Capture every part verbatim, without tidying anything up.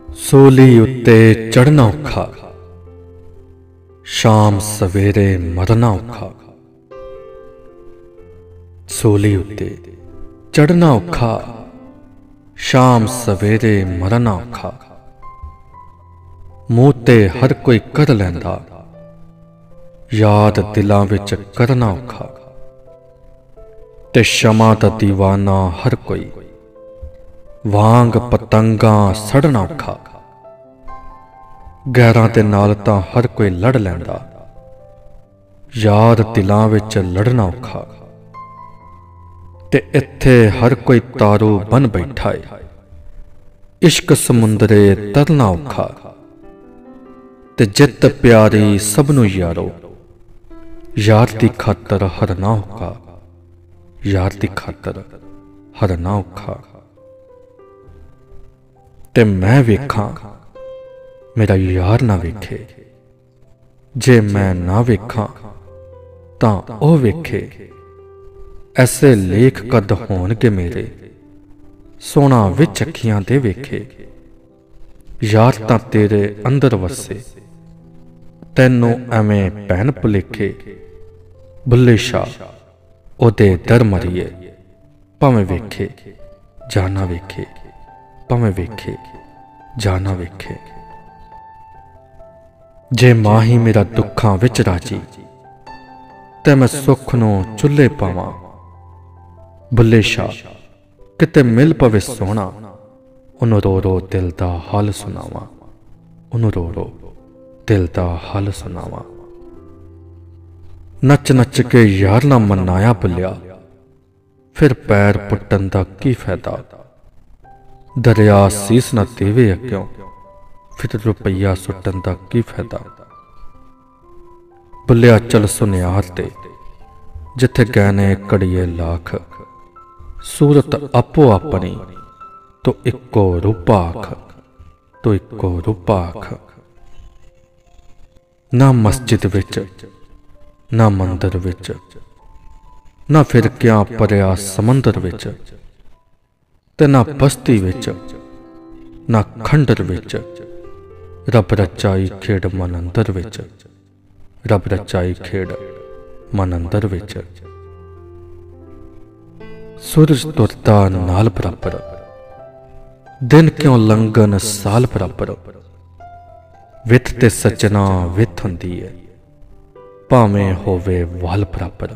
ਸੂਲੀ ਉੱਤੇ ਚੜ੍ਹਨਾ ਔਖਾ, ਸ਼ਾਮ ਸਵੇਰੇ ਮਰਨਾ ਔਖਾ। ਸੂਲੀ ਉੱਤੇ ਚੜ੍ਹਨਾ ਔਖਾ, ਸ਼ਾਮ ਸਵੇਰੇ ਮਰਨਾ ਔਖਾ। ਮੂੰਹ ਤੇ ਹਰ ਕੋਈ ਕਰ ਲੈਂਦਾ, ਯਾਦ ਦਿਲਾਂ ਵਿੱਚ ਕਰਨਾ ਔਖਾ। ਤੇ ਸ਼ਮਾ ਦਾ ਦੀਵਾਨਾ ਹਰ ਕੋਈ, ਵਾਂਗ ਪਤੰਗਾਂ ਸੜਨਾ ਔਖਾ। ਗੈਰਾਂ ਦੇ ਨਾਲ ਤਾਂ ਹਰ ਕੋਈ ਲੜ ਲੈਂਦਾ, ਯਾਦ ਦਿਲਾਂ ਵਿੱਚ ਲੜਨਾ ਔਖਾ। ਤੇ ਇੱਥੇ ਹਰ ਕੋਈ ਤਾਰੂ ਬਨ ਬੈਠਾ ਏ, ਇਸ਼ਕ ਸਮੁੰਦਰੇ ਤਰਨਾ ਔਖਾ। ਤੇ ਜਿੱਤ ਪਿਆਰੀ ਸਭ ਨੂੰ ਯਾਰੋ, ਯਾਰ ਦੀ ਖਾਤਰ ਹਰਨਾ ਔਖਾ, ਯਾਰ ਦੀ ਖਾਤਰ ਹਰਨਾ ਔਖਾ। ਤੇ ਮੈਂ ਵੇਖਾਂ ਮੇਰਾ ਯਾਰ ਨਾ ਵੇਖੇ, ਜੇ ਮੈਂ ਨਾ ਵੇਖਾਂ ਤਾਂ ਉਹ ਵੇਖੇ। ਐਸੇ ਲੇਖ ਕਦ ਹੋਣਗੇ ਮੇਰੇ, ਸੋਹਣਾ ਵਿੱਚ ਅੱਖੀਆਂ ਦੇ ਵੇਖੇ। ਯਾਰ ਤਾਂ ਤੇਰੇ ਅੰਦਰ ਵਸੇ, ਤੈਨੂੰ ਐਵੇਂ ਭੈਣ ਭੁਲੇਖੇ। ਬੁੱਲੇ ਸ਼ਾਹ ਉਹਦੇ ਦਰ ਮਰੀਏ, ਭਾਵੇਂ ਵੇਖੇ ਜਾਂ ਨਾ ਵੇਖੇ, ਭਾਵੇਂ ਵੇਖੇ ਜਾਂ ਨਾ ਵੇਖੇ। ਜੇ ਮਾਂ ਹੀ ਮੇਰਾ ਦੁੱਖਾਂ ਵਿੱਚ ਰਾਜੀ, ਤੇ ਮੈਂ ਸੁੱਖ ਨੂੰ ਚੁੱਲ੍ਹੇ ਪਾਵਾਂ। ਬੁੱਲੇ ਸ਼ਾਹ ਕਿਤੇ ਮਿਲ ਪਵੇ ਸੋਹਣਾ, ਉਹਨੂੰ ਰੋ ਰੋ ਦਿਲ ਦਾ ਹਾਲ ਸੁਣਾਵਾਂ, ਉਹਨੂੰ ਰੋ ਰੋ ਦਿਲ ਦਾ ਹਾਲ ਸੁਣਾਵਾਂ। ਨੱਚ ਨੱਚ ਕੇ ਯਾਰ ਨਾ ਮਨਾਇਆ ਬੁੱਲਿਆ, ਫਿਰ ਪੈਰ ਪੁੱਟਣ ਦਾ ਕੀ ਫਾਇਦਾ। ਦਰਿਆ ਸੀਸ ਨਾ ਦੇਵੇ ਅੱਗਿਓਂ, ਫਿਰ ਰੁਪਈਆ ਸੁੱਟਣ ਦਾ ਕੀ ਫਾਇਦਾ। ਬੁੱਲਿਆ ਚਲ ਸੁਨਿਆਰ ਤੇ, ਜਿੱਥੇ ਗਹਿਣੇ ਕੜੀਏ ਲੱਖ। ਸੂਰਤ ਆਪੋ ਆਪਣੀ, ਤੋ ਇੱਕੋ ਰੂਪ ਆਖ, ਤੋ ਇੱਕੋ ਰੂਪ ਆਖ। ਨਾ ਮਸਜਿਦ ਵਿੱਚ ਨਾ ਮੰਦਰ ਵਿੱਚ, ਨਾ ਫਿਰ ਕਿਆ ਪਰਿਆ ਸਮੁੰਦਰ ਵਿੱਚ। ਤੇ ਨਾ ਬਸਤੀ ਵਿੱਚ ਨਾ ਖੰਡਰ ਵਿੱਚ, ਰੱਬ ਰਚਾਈ ਖੇਡ ਮਨ ਅੰਦਰ ਵਿੱਚ, ਰੱਬ ਰਚਾਈ ਖੇਡ ਮਨ ਅੰਦਰ ਵਿੱਚ। ਸੂਰਜ ਤੁਰਦਾ ਨਾਲ ਬਰਾਬਰ, ਦਿਨ ਕਿਉਂ ਲੰਘਣ ਸਾਲ ਬਰਾਬਰ। ਵਿੱਥ ਤੇ ਸੱਜਣਾ ਵਿੱਥ ਹੁੰਦੀ ਹੈ, ਭਾਵੇਂ ਹੋਵੇ ਵਾਲ ਬਰਾਬਰ।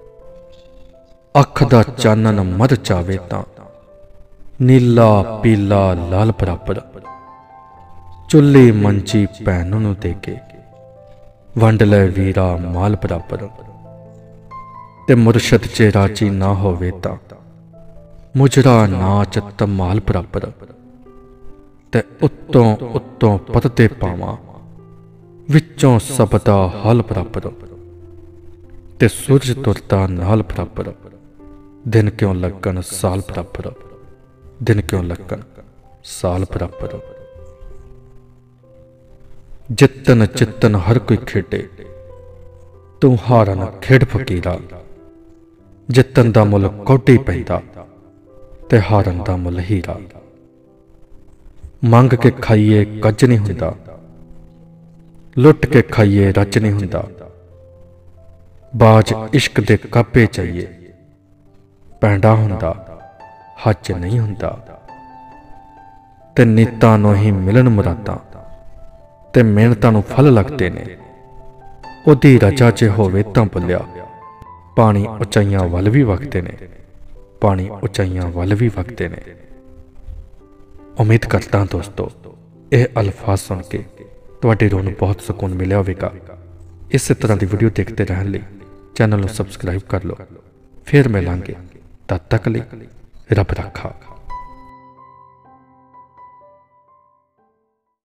ਅੱਖ ਦਾ ਚਾਨਣ ਮਰ ਜਾਵੇ ਤਾਂ, ਨੀਲਾ ਪੀਲਾ ਲਾਲ ਬਰਾਬਰ। ਚੁੱਲ੍ਹੀ ਮੰਜੀ ਭੈਣ ਨੂੰ ਦੇ ਕੇ, ਵੰਡ ਲੈ ਵੀਰਾ ਮਾਲ ਬਰਾਬਰ। ਤੇ ਮੁਰਸ਼ਦ ਜੇ ਰਾਜੀ ਨਾ ਹੋਵੇ ਤਾਂ, ਮੁਜਰਾ ਨਾਚ ਧਮਾਲ ਬਰਾਬਰ। ਤੇ ਉੱਤੋਂ ਉੱਤੋਂ ਪਰਦੇ ਪਾਵਾਂ, ਵਿੱਚੋਂ ਸਭ ਦਾ ਹਾਲ ਬਰਾਬਰ। ਤੇ ਸੂਰਜ ਤੁਰਦਾ ਨਾਲ ਬਰਾਬਰ, ਦਿਨ ਕਿਉਂ ਲੱਗਣ ਸਾਲ ਬਰਾਬਰ, ਦਿਨ ਕਿਉਂ ਲੱਗਣ ਸਾਲ ਬਰਾਬਰ। ਜਿੱਤਨ ਜਿੱਤਨ ਹਰ ਕੋਈ ਖੇਡੇ, ਤੂੰ ਹਾਰਨ ਖੇਡ ਫਕੀਰਾ। ਜਿੱਤਨ ਦਾ ਮੁੱਲ ਕੌਡੀ ਪੈਂਦਾ, ਤੇ ਹਾਰਨ ਦਾ ਮੁੱਲ ਹੀਰਾ। ਮੰਗ ਕੇ ਖਾਈਏ ਕੱਜ ਨਹੀਂ ਹੁੰਦਾ, ਲੁੱਟ ਕੇ ਖਾਈਏ ਰੱਜ ਨਹੀਂ ਹੁੰਦਾ। ਬਾਜ ਇਸ਼ਕ ਦੇ ਕਾਪੇ ਚਾਹੀਏ, ਪੈਂਡਾ ਹੁੰਦਾ ਹੱਜ ਨਹੀਂ ਹੁੰਦਾ। ਤੇ ਨੀਤਾਂ ਨੂੰ ਹੀ ਮਿਲਣ ਮੁਰਾਦਾਂ, ਤੇ ਮਿਹਨਤਾਂ ਨੂੰ ਫਲ ਲੱਗਦੇ ਨੇ। ਉਹਦੀ ਰਜਾ ਜੇ ਹੋਵੇ ਤਾਂ ਬੁੱਲਿਆ, ਪਾਣੀ ਉਚਾਈਆਂ ਵੱਲ ਵੀ ਵਗਦੇ ਨੇ, ਪਾਣੀ ਉਚਾਈਆਂ ਵੱਲ ਵੀ ਵਗਦੇ ਨੇ। ਉਮੀਦ ਕਰਦਾ ਦੋਸਤੋ, ਇਹ ਅਲਫਾਜ਼ ਸੁਣ ਕੇ ਤੁਹਾਡੇ ਰੂਹ ਨੂੰ ਬਹੁਤ ਸਕੂਨ ਮਿਲਿਆ ਹੋਵੇਗਾ। ਇਸੇ ਤਰ੍ਹਾਂ ਦੀ ਵੀਡੀਓ ਦੇਖਦੇ ਰਹਿਣ ਲਈ ਚੈਨਲ ਨੂੰ ਸਬਸਕ੍ਰਾਈਬ ਕਰ ਲਓ। ਫਿਰ ਮਿਲਾਂਗੇ, ਤਦ ਤੱਕ ਲਈ ਰੱਬ ਰਾਖਾ।